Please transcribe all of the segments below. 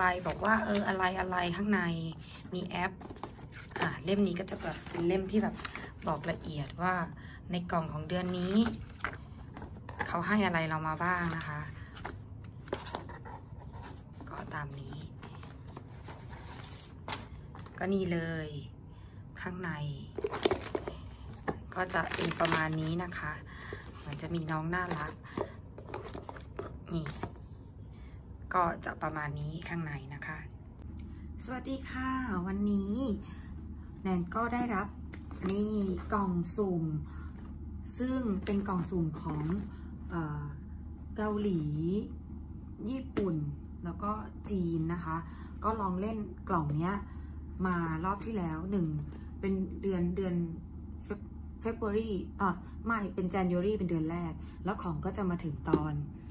บอกว่าอะไรข้างในมีแอปเล่มนี้ก็จะแบบเป็นเล่มที่แบบบอกละเอียดว่าในกล่องของเดือนนี้เขาให้อะไรเรามาบ้างนะคะก็ตามนี้ก็นี่เลยข้างในก็จะเป็นประมาณนี้นะคะมันจะมีน้องน่ารักนี่ก็จะประมาณนี้ข้างในนะคะสวัสดีค่ะวันนี้แนนก็ได้รับนี่กล่องสุ่มซึ่งเป็นกล่องสุ่มของเกาหลีญี่ปุ่นแล้วก็จีนนะคะก็ลองเล่นกล่องเนี้ยมารอบที่แล้วเป็นเดือนFebruary ไม่เป็น January เป็นเดือนแรกแล้วของก็จะมาถึงตอน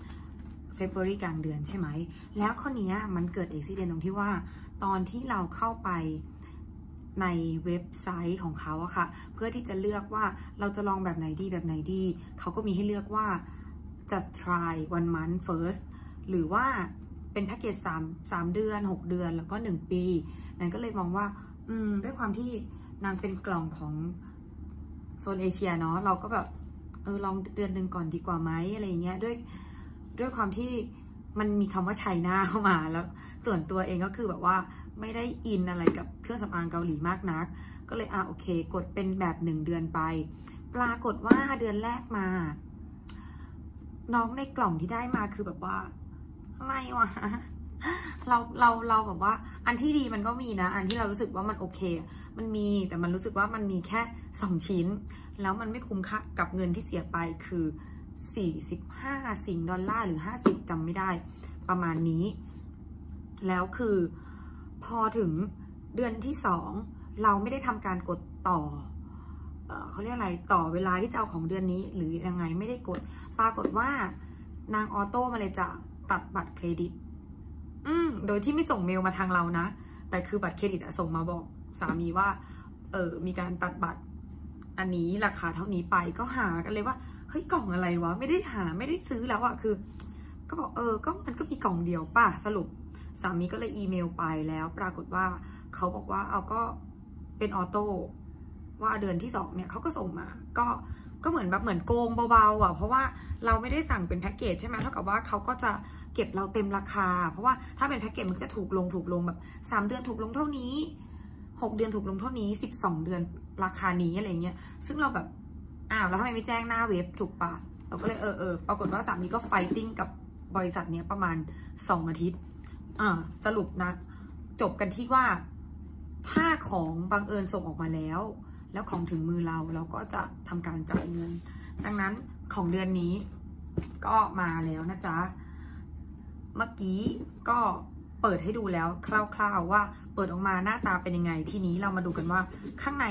February กลางเดือนใช่ไหมแล้วข้อนี้มันเกิดอุบิเหตุตรงที่ว่าตอนที่เราเข้าไปในเว็บไซต์ของเขาอะค่ะเพื่อที่จะเลือกว่าเราจะลองแบบไหนดีเขาก็มีให้เลือกว่าจะ try 1 month first หรือว่าเป็นแพ็กเกจ3 เดือน6 เดือนแล้วก็1 ปีนั่นก็เลยมองว่าด้วยความที่นางเป็นกล่องของโซนเอเชียเนาะเราก็แบบลองเดือนหนึ่งก่อนดีกว่าไหมอะไรเงี้ยด้วยความที่มันมีคำว่าไชน่าเข้ามาแล้วส่วนตัวเองก็คือแบบว่าไม่ได้อินอะไรกับเครื่องสำอางเกาหลีมากนักก็เลยโอเคกดเป็นแบบ1 เดือนไปปรากฏว่าเดือนแรกมาน้องในกล่องที่ได้มาคือแบบว่าอะไรวะเราแบบว่าอันที่ดีมันก็มีนะอันที่เรารู้สึกว่ามันโอเคมันมีแต่มันรู้สึกว่ามันมีแค่2 ชิ้นแล้วมันไม่คุ้มค่ากับเงินที่เสียไปคือ45 สิงห์ดอลลาร์หรือ50จำไม่ได้ประมาณนี้แล้วคือพอถึงเดือนที่2เราไม่ได้ทำการกดต่อเขาเรียกอะไรต่อเวลาที่จะเอาของเดือนนี้หรือยังไงไม่ได้กดปรากฏว่านางออโต้มาเลยจะตัดบัตรเครดิตโดยที่ไม่ส่งเมลมาทางเรานะแต่คือบัตรเครดิตส่งมาบอกสามีว่ามีการตัดบัตรอันนี้ราคาเท่านี้ไปก็หากันเลยว่าเฮ้ยกล่องอะไรวะไม่ได้ซื้อแล้วอะคือก็บอกก็มันก็มีกล่องเดียวป่ะสรุปสามีก็เลยอีเมลไปแล้วปรากฏว่าเขาบอกว่าก็เป็นออโต้ว่าเดือนที่2เนี่ยเขาก็ส่งมาก็เหมือนโกงเบาๆอ่ะเพราะว่าเราไม่ได้สั่งเป็นแพ็กเกจใช่ไหมเท่ากับว่าเขาก็จะเก็บเราเต็มราคาเพราะว่าถ้าเป็นแพ็กเกจมันจะถูกลงแบบ3 เดือนถูกลงเท่านี้6 เดือนถูกลงเท่านี้12 เดือนราคานี้อะไรเงี้ยซึ่งเราแบบแล้วทำไมไม่แจ้งหน้าเว็บถูกปะเราก็เลยปรากฏว่าสามีก็ไฟติ้งกับบริษัทเนี้ยประมาณ2 อาทิตย์สรุปนะจบกันที่ว่าถ้าของบังเอิญส่งออกมาแล้วของถึงมือเราก็จะทำการจ่ายเงินดังนั้นของเดือนนี้ก็มาแล้วนะจ๊ะเมื่อกี้ก็เปิดให้ดูแล้วคร่าวๆว่าเปิดออกมาหน้าตาเป็นยังไงทีนี้เรามาดูกันว่าข้างใน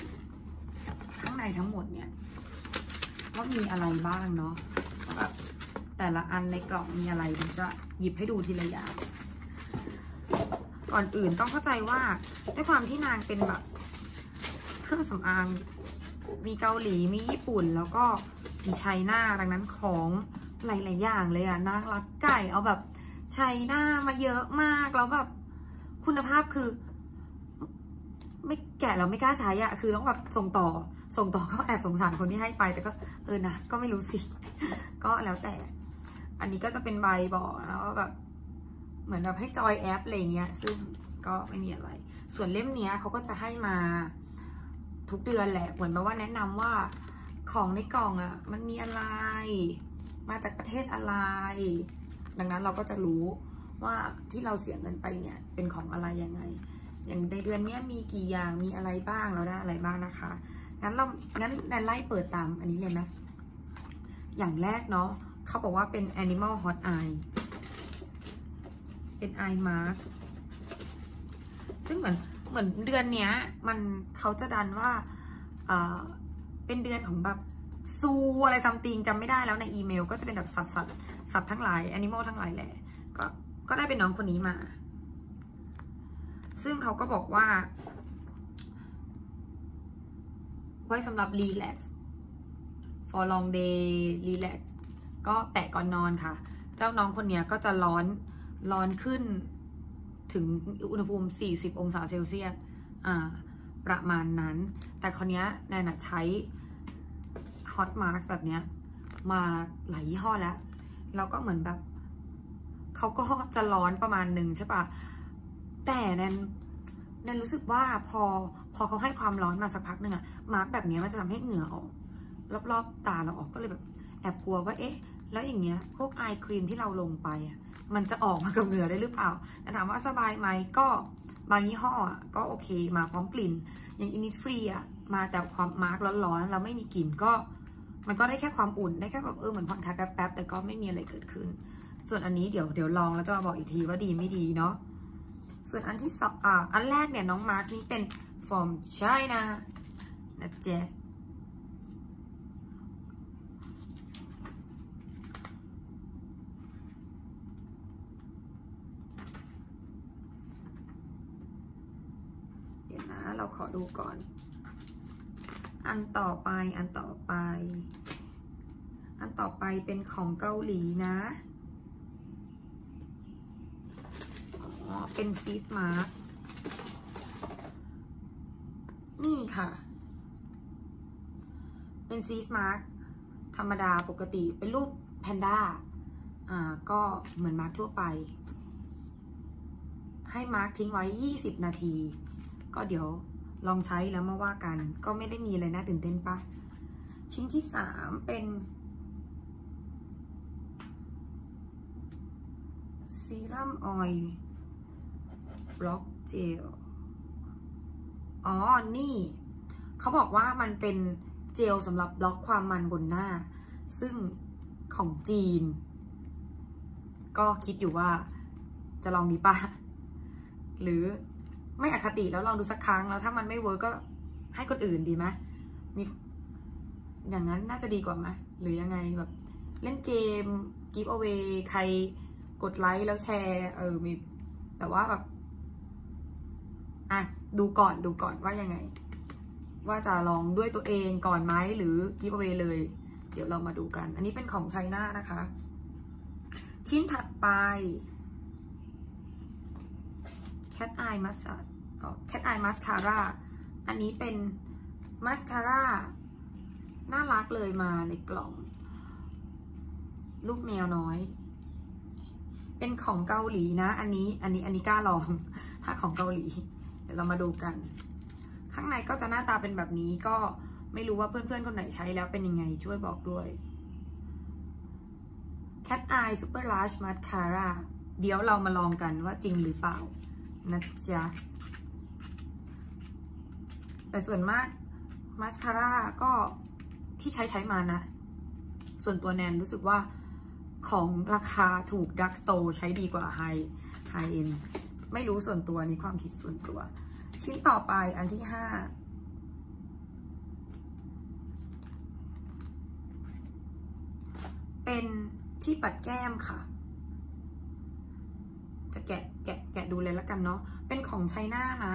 ทั้งหมดเนี่ยว่ามีอะไรบ้างเนาะแบบแต่ละอันในกล่องมีอะไรผมจะหยิบให้ดูทีละอย่างก่อนอื่นต้องเข้าใจว่าด้วยความที่นางเป็นแบบเครื่องสำอางมีเกาหลีมีญี่ปุ่นแล้วก็มีไชน่าดังนั้นของหลายๆอย่างเลยนางรักไก่เอาแบบไชน่ามาเยอะมากแล้วแบบคุณภาพคือไม่แกะเราไม่กล้าใช้คือต้องแบบส่งต่อก็แอบสงสารคนที่ให้ไปแต่ก็นะก็ไม่รู้สิก็แล้วแต่อันนี้ก็จะเป็นใบบอกแล้วแบบเหมือนแบบให้จอยแอปอะไรเงี้ยซึ่งก็ไม่มีอะไรส่วนเล่มนี้เขาก็จะให้มาทุกเดือนแหละเหมือนแบบว่าแนะนำว่าของในกล่องมันมีอะไรมาจากประเทศอะไรดังนั้นเราก็จะรู้ว่าที่เราเสียเงินไปเนี่ยเป็นของอะไรยังไงอย่างในเดือนนี้มีกี่อย่างมีอะไรบ้างเราได้อะไรบ้างนะคะงั้นไล่เปิดตามอันนี้เลยไหมอย่างแรกเนาะเขาบอกว่าเป็น Animal Hot Eye เป็น Eye Mask ซึ่งเหมือนเดือนเนี้ยเขาจะดันว่าเป็นเดือนของแบบซูอะไรซัมติงจำไม่ได้แล้วในอีเมลก็จะเป็นแบบสัตว์ทั้งหลาย Animal ทั้งหลายแหละก็ได้เป็นน้องคนนี้มาซึ่งเขาก็บอกว่าไว้สำหรับ relax for long day relax ก็แปะก่อนนอนค่ะเจ้าน้องคนนี้ก็จะร้อนขึ้นถึงอุณหภูมิ40 องศาเซลเซียสประมาณนั้นแต่คราวนี้แนนใช้ Hot Mask แบบเนี้ยมาหลายยี่ห้อแล้วก็เหมือนแบบเขาก็จะร้อนประมาณหนึ่งใช่ปะแต่แนนรู้สึกว่าพอเขาให้ความร้อนมาสักพักหนึ่งอะมาร์กแบบนี้มันจะทำให้เหงื่อออกรอบๆตาเราออกก็เลยแบบแอบกลัวว่าเอ๊ะแล้วอย่างเงี้ยพวกไอครีมที่เราลงไปอะมันจะออกมากับเหงื่อได้หรือเปล่าแต่ถามว่าสบายไหมก็บางยี่ห้อก็โอเคมาพร้อมกลิ่นอย่างInnisfreeอะมาแต่ความมาร์กร้อนๆเราไม่มีกลิ่นก็มันก็ได้แค่ความอุ่นได้แค่แบบเหมือนผ่อนคลายแป๊บๆแต่ก็ไม่มีอะไรเกิดขึ้นส่วนอันนี้เดี๋ยวลองแล้วจะมาบอกอีกทีว่าดีไม่ดีเนาะส่วนอันที่สองอันแรกเนี่ยน้องมาร์กนี้เป็น from China นะเจ๊เดี๋ยวนะเราขอดูก่อนอันต่อไปเป็นของเกาหลีนะเป็นซีสมาร์กนี่ค่ะเป็นซีสมาร์กธรรมดาปกติเป็นรูปแพนด้าก็เหมือนมาร์กทั่วไปให้มาร์กทิ้งไว้20 นาทีก็เดี๋ยวลองใช้แล้วมาว่ากันก็ไม่ได้มีอะไรน่าตื่นเต้นปะชิ้นที่3เป็นซีรัมออยล์บล็อกเจลนี่เขาบอกว่ามันเป็นเจลสำหรับบล็อกความมันบนหน้าซึ่งของจีนก็คิดอยู่ว่าจะลองดีป่ะหรือไม่อคติแล้วลองดูสักครั้งแล้วถ้ามันไม่เวิร์กก็ให้คนอื่นดีไหมมีอย่างนั้นน่าจะดีกว่าไหมหรือยังไงแบบเล่นเกม give away ใครกดไลค์แล้วแชร์มีแต่ว่าแบบดูก่อนว่ายังไงว่าจะลองด้วยตัวเองก่อนไหมหรือ give away เลยเดี๋ยวเรามาดูกันอันนี้เป็นของไชน่านะคะชิ้นถัดไป Cat Eye Massage Cat Eye Mascara อันนี้เป็นมาสคาร่าน่ารักเลยมาในกล่องลูกแมวน้อยเป็นของเกาหลีนะอันนี้กล้าลองถ้าของเกาหลีเดี๋ยวเรามาดูกันข้างในก็จะหน้าตาเป็นแบบนี้ก็ไม่รู้ว่าเพื่อนๆคนไหนใช้แล้วเป็นยังไงช่วยบอกด้วย Cat Eye Super Large Mascara เดี๋ยวเรามาลองกันว่าจริงหรือเปล่านะจ๊ะแต่ส่วนมากมาสคาร่าก็ที่ใช้มานะส่วนตัวแนนรู้สึกว่าของราคาถูกดักสโตร์ใช้ดีกว่าไฮเอ็นไม่รู้ส่วนตัวนี้ความคิดส่วนตัวชิ้นต่อไปอันที่5เป็นที่ปัดแก้มค่ะจะแกะดูเลยแล้วกันเนาะเป็นของไชน่านะ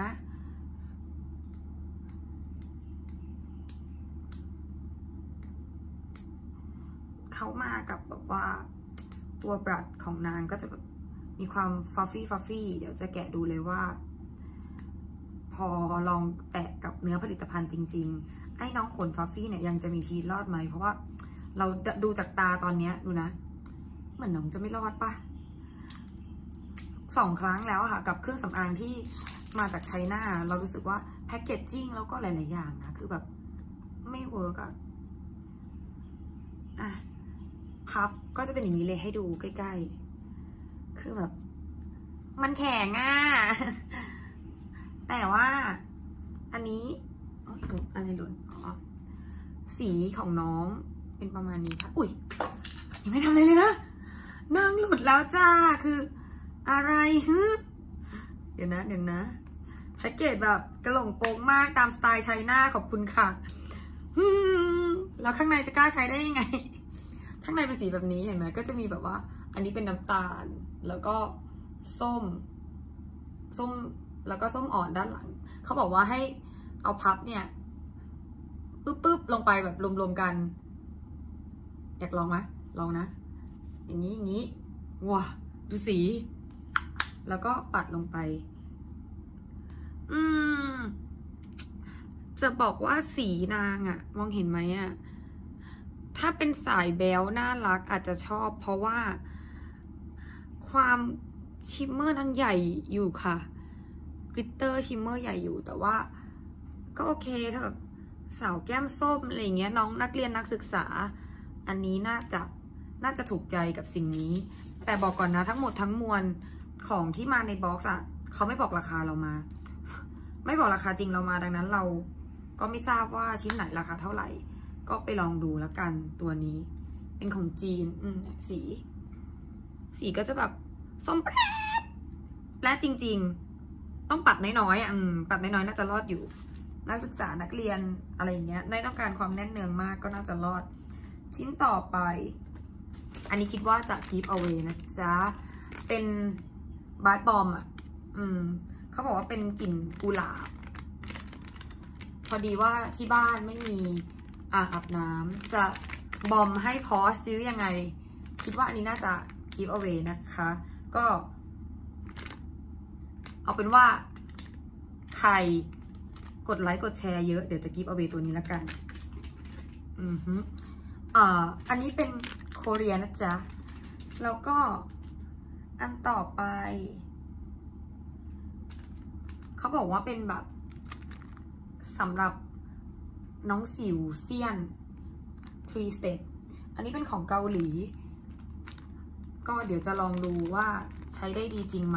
เขามากับแบบว่าตัวบรัชของนางก็จะแบบมีความฟัฟฟี่เดี๋ยวจะแกะดูเลยว่าพอลองแตะกับเนื้อผลิตภัณฑ์จริงๆไอ้น้องขนฟัฟฟี่เนี่ยยังจะมีชีวิตรอดไหมเพราะว่าเราดูจากตาตอนนี้ดูนะเหมือนน้องจะไม่รอดปะ2 ครั้งแล้วค่ะกับเครื่องสำอางที่มาจากไชน่าเรารู้สึกว่าแพคเกจจิ้งแล้วก็หลายๆอย่างนะคือแบบไม่เวิร์กพับก็จะเป็นอย่างนี้เลยให้ดูใกล้ๆคือแบบมันแข็งแต่ว่าอันนี้อะไรหล่นสีของน้องเป็นประมาณนี้ค่ะอุ้ยยังไม่ทำอะไรเลยนะนางหลุดแล้วจ้าคืออะไรเดี๋ยวนะแพ็กเกจแบบกระหล่งโป่งมากตามสไตล์ไชน่าขอบคุณค่ะแล้วข้างในจะกล้าใช้ได้ยังไงข้างในเป็นสีแบบนี้เห็นไหมก็จะมีแบบว่าอันนี้เป็นน้ำตาลแล้วก็ส้มแล้วก็ส้มอ่อนด้านหลังเขาบอกว่าให้เอาพับเนี่ยปึ๊บลงไปแบบรวมๆกันอยากลองไหมลองนะอย่างนี้ว้าดูสีแล้วก็ปัดลงไปจะบอกว่าสีนางอะมองเห็นไหมอะถ้าเป็นสายแบลน่ารักอาจจะชอบเพราะว่าความชิมเมอร์นางใหญ่อยู่ค่ะกลิตเตอร์ชิมเมอร์ใหญ่อยู่แต่ว่าก็โอเคค่ะแบบสาวแก้มส้มอะไรเงี้ยน้องนักเรียนนักศึกษาอันนี้น่าจะถูกใจกับสิ่งนี้แต่บอกก่อนนะทั้งหมดทั้งมวลของที่มาในบ็อกซ์อะเขาไม่บอกราคาเรามาไม่บอกราคาจริงเรามาดังนั้นเราก็ไม่ทราบว่าชิ้นไหนราคาเท่าไหร่ก็ไปลองดูแล้วกันตัวนี้เป็นของจีนสีก็จะแบบส้มแปรและจริงๆต้องปัดน้อยๆปัดน้อยๆน่าจะรอดอยู่นักศึกษานักเรียนอะไรเงี้ยไม่ต้องการความแน่นเนืองมากก็น่าจะรอดชิ้นต่อไปอันนี้คิดว่าจะ give away นะจ๊ะเป็นบาร์บอมเขาบอกว่าเป็นกลิ่นกุหลาบพอดีว่าที่บ้านไม่มีอ่างอาบน้ำจะบอมให้พอสหรือยังไงคิดว่าอันนี้น่าจะ give away นะคะก็เอาเป็นว่าใครกดไลค์กดแชร์เยอะเดี๋ยวจะ give away ตัวนี้ละกันอันนี้เป็นโคเรียนะจ๊ะแล้วก็อันต่อไปเขาบอกว่าเป็นแบบสำหรับน้องสิวเซียน 3 step อันนี้เป็นของเกาหลีก็เดี๋ยวจะลองดูว่าใช้ได้ดีจริงไหม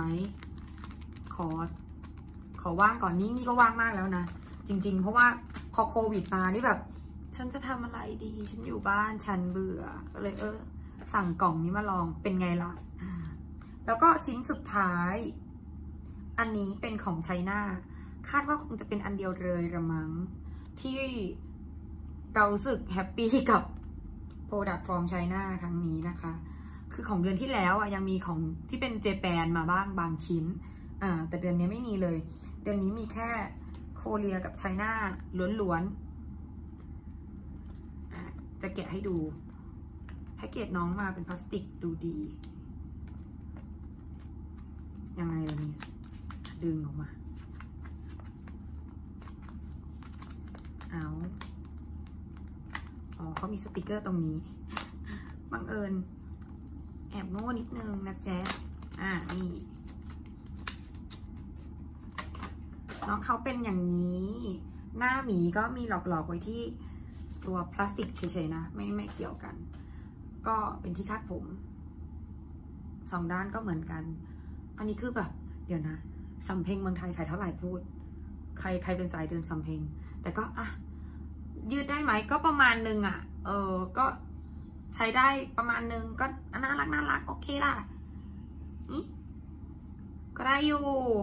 ขอว่างก่อนนี่ก็ว่างมากแล้วนะจริงๆเพราะว่าพอโควิดมานี่แบบฉันจะทำอะไรดีฉันอยู่บ้านฉันเบื่อก็เลยสั่งกล่องนี้มาลองเป็นไงล่ะแล้วก็ชิ้นสุดท้ายอันนี้เป็นของไชน่าคาดว่าคงจะเป็นอันเดียวเลยละมั้งที่เรารู้สึกแฮปปี้กับ Product from China ครั้งนี้นะคะคือของเดือนที่แล้วยังมีของที่เป็นเจแปนมาบ้างบางชิ้นแต่เดือนนี้ไม่มีเลยเดือนนี้มีแค่โคเรียกับไชน่าล้วนๆจะแกะให้ดูแพ็กเกจน้องมาเป็นพลาสติกดูดียังไงล่ะเนี่ยดึงออกมาเขามีสติกเกอร์ตรงนี้บังเอิญแอบโง่นิดนึงนะแจ๊นี่น้องเขาเป็นอย่างนี้หน้าหมีก็มีหลอกๆไว้ที่ตัวพลาสติกเฉยๆนะไม่เกี่ยวกันก็เป็นที่คาดผม2 ด้านก็เหมือนกันอันนี้คือแบบเดี๋ยวนะสำเพ็งเมืองไทยขายเท่าไหร่พูดใครเป็นสายเดินสำเพ็งแต่ก็ยืดได้ไหมก็ประมาณนึงก็ใช้ได้ประมาณนึงก็น่ารักโอเคล่ะก็ได้อยู่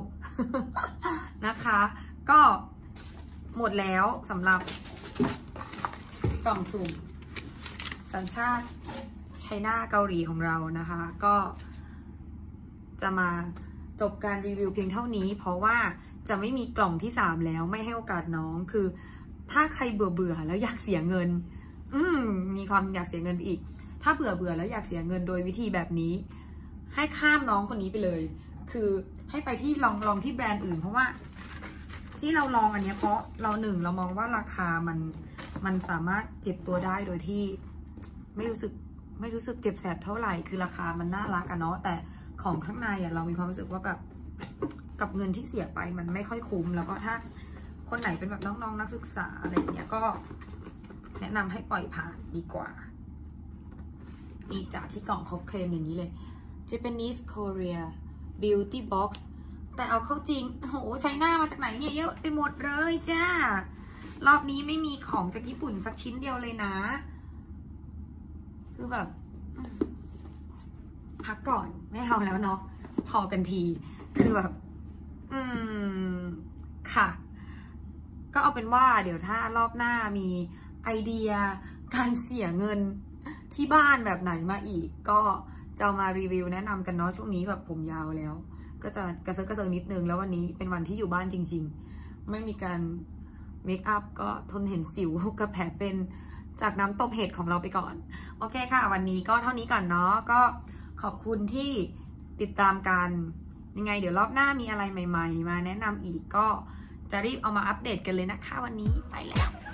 นะคะก็หมดแล้วสำหรับกล่องสุ่มสัญชาติไชน่าเกาหลีของเรานะคะก็จะมาจบการรีวิวเพียงเท่านี้เพราะว่าจะไม่มีกล่องที่3แล้วไม่ให้โอกาสน้องคือถ้าใครเบื่อแล้วอยากเสียเงินมีความอยากเสียเงินอีกถ้าเบื่อแล้วอยากเสียเงินโดยวิธีแบบนี้ให้ข้ามน้องคนนี้ไปเลยคือให้ไปที่ลองที่แบรนด์อื่นเพราะว่าที่เราลองอันนี้เพราะเรามองว่าราคามันสามารถเจ็บตัวได้โดยที่ไม่รู้สึกเจ็บแสบเท่าไหร่คือราคามันน่ารักเนาะแต่ของข้างในเรามีความรู้สึกว่าแบบกับเงินที่เสียไปมันไม่ค่อยคุ้มแล้วก็ถ้าคนไหนเป็นแบบน้องๆนักศึกษาอะไรอย่างเงี้ยก็แนะนำให้ปล่อยผ่านดีกว่านี่จากที่กล่องเขาเคลมอย่างนี้เลย Japanese Korea Beauty Box แต่เอาเข้าจริงโอ้โหไชน่ามาจากไหนเนี่ยเยอะไปหมดเลยจ้ารอบนี้ไม่มีของจากญี่ปุ่นสักชิ้นเดียวเลยนะคือแบบพักก่อนไม่เอาแล้วเนาะพอกันทีคือแบบค่ะก็เอาเป็นว่าเดี๋ยวถ้ารอบหน้ามีไอเดียการเสียเงินที่บ้านแบบไหนมาอีกก็จะมารีวิวแนะนำกันเนาะช่วงนี้แบบผมยาวแล้วก็จะกระเซิงนิดนึงแล้ววันนี้เป็นวันที่อยู่บ้านจริงๆไม่มีการเมคอัพก็ทนเห็นสิวกับแผลเป็นจากน้ำตบเห็ดของเราไปก่อนโอเคค่ะวันนี้ก็เท่านี้ก่อนเนาะก็ขอบคุณที่ติดตามการยังไงเดี๋ยวรอบหน้ามีอะไรใหม่ๆมาแนะนำอีกก็จะรีบเอามาอัปเดตกันเลยนะคะวันนี้ไปแล้ว